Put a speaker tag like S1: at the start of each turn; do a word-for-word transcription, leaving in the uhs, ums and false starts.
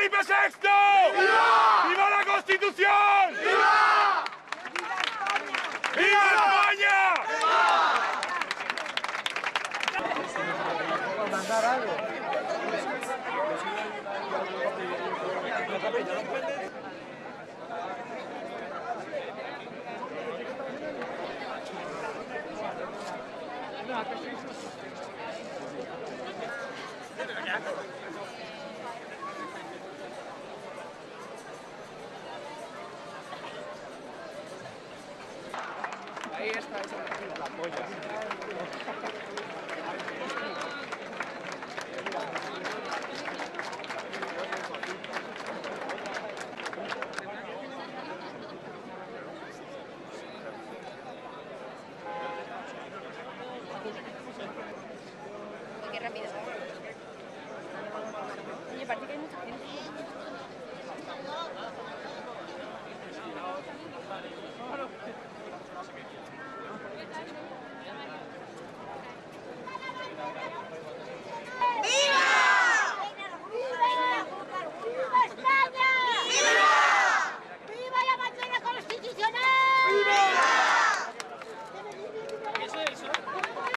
S1: Felipe sexto! ¡Viva! ¡Viva la Constitución! ¡Viva! ¡Viva España!
S2: ¿Por mandar algo? Ahí está, esa es la polla.
S3: Qué rápido. Oye, parece que hay mucha gente.